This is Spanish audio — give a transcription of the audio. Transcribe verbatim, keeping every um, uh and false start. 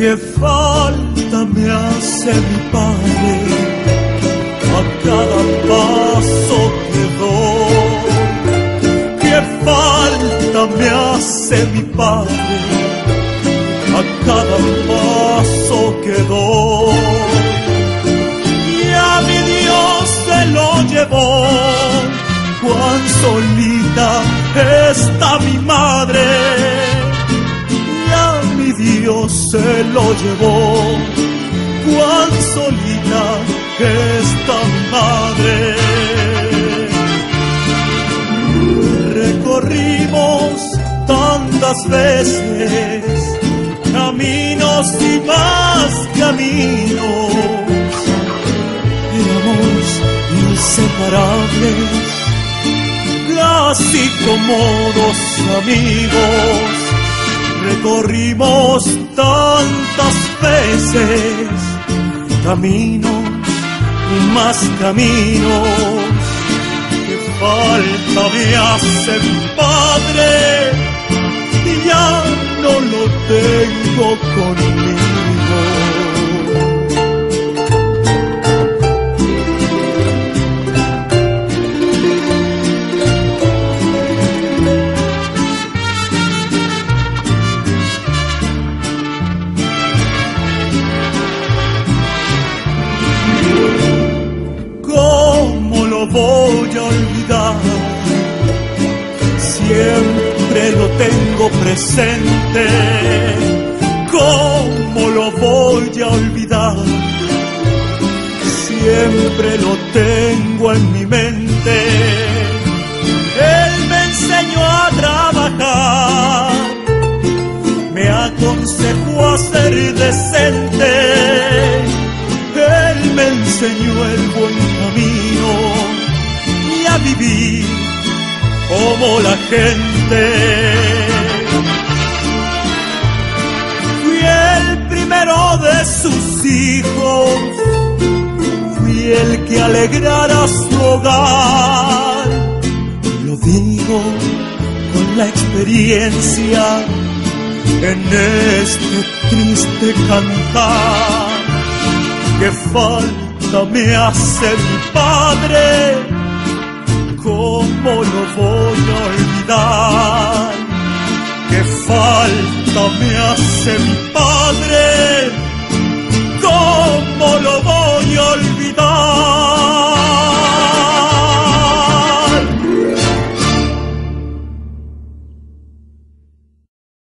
qué falta me hace mi padre a cada paso que doy. Qué falta me hace mi padre a cada paso que doy. Y a mi Dios se lo llevó, cuán solita está mi madre. Dios se lo llevó, cuán solita está mi madre. Recorrimos tantas veces caminos y más caminos, éramos inseparables, casi como dos amigos. Recorrimos tantas veces caminos y más caminos. Qué falta me hace mi padre y ya no lo tengo conmigo. Voy a olvidar, siempre lo tengo presente. ¿Cómo lo voy a olvidar? Siempre lo tengo en mi mente. Él me enseñó a trabajar, me aconsejó a ser decente. Él me enseñó el buen camino y a vivir como la gente. Fui el primero de sus hijos, fui el que alegrara su hogar. Lo digo con la experiencia en este triste cantar. Qué falta me hace mi padre, ¿cómo lo voy a olvidar? Qué falta me hace mi padre,